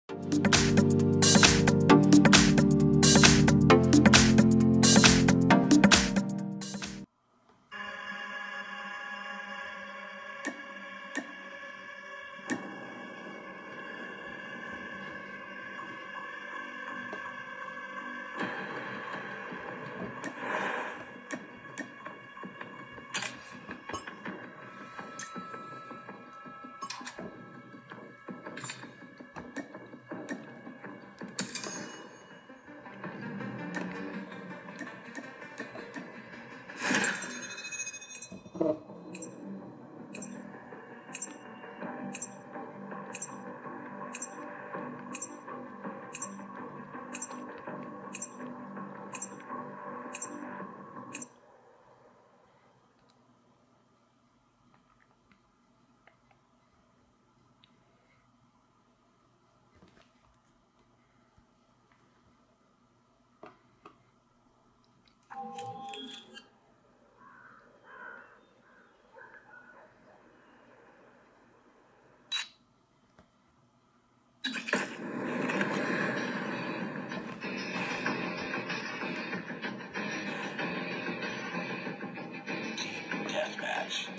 Deathmatch.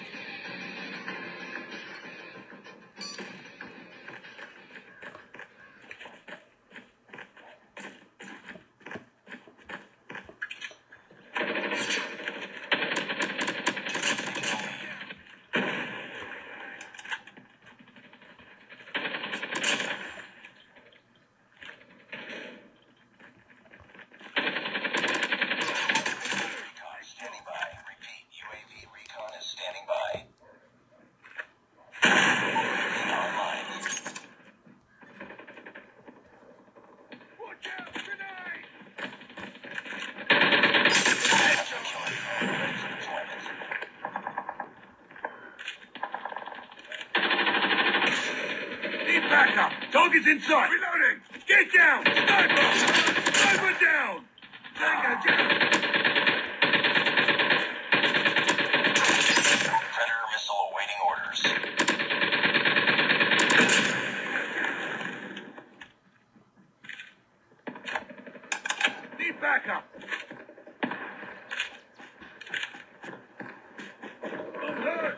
Backup! Target's inside! Reloading! Get down! Sniper! Sniper down! Tango down! Predator missile awaiting orders. Need backup! I'm hurt!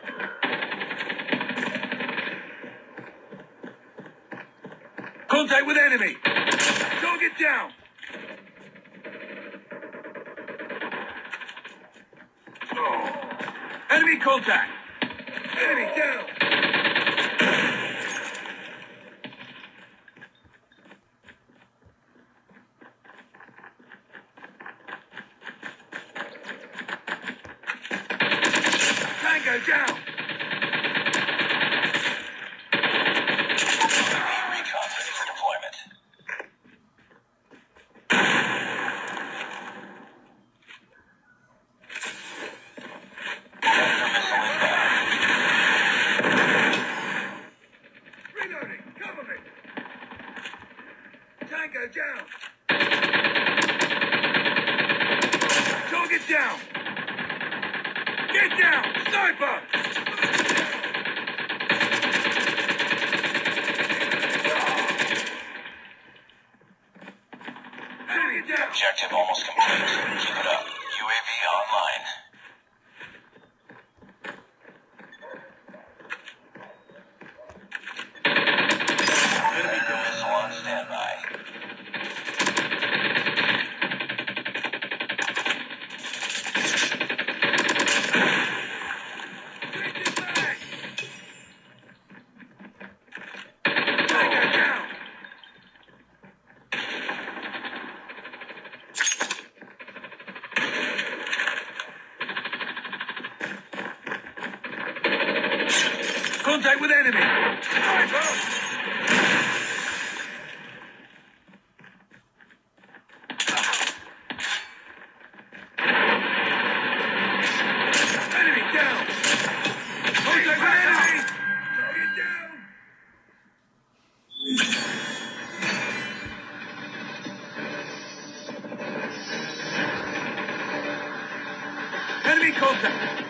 Contact with enemy! Target down! Enemy contact! Enemy down! Tango down! Recon ready for deployment. Predator missile inbound. Reloading! Cover me! Tango down! Target down! Get down! Sniper! Enemy down! Objective almost complete. Keep it up. UAV online. Predator missile on standby. Take it back! Tango down! Contact with enemy! Sniper! Enemy down! Contact with enemy! Target down! Enemy contact!